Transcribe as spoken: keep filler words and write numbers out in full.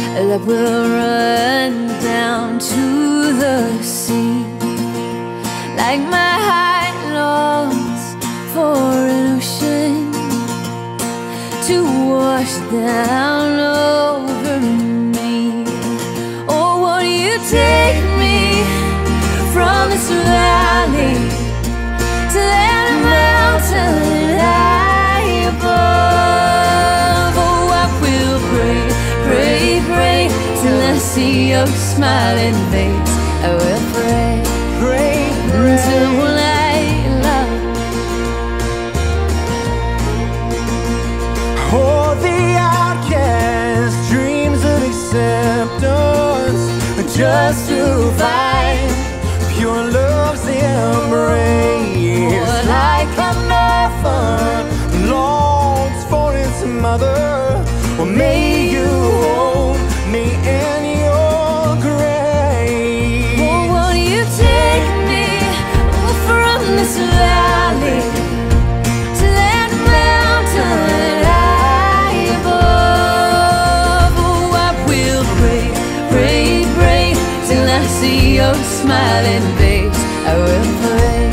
that will run down to the sea, like my heart longs for an ocean to wash down over me. Oh, won't you take me from this valley to that mountain high above? Oh, I will pray, pray, pray till I see your smiling face. I will pray, Pray, pray until I love. Oh, the outcast dreams of acceptance just to find pure love's embrace. Oh, like an orphan longs for its mother, well, may you hold me in your grace. Oh, won't you take me from this valley to that mountain high above? Oh, I will pray, pray, pray till I see your smiling face. I will pray.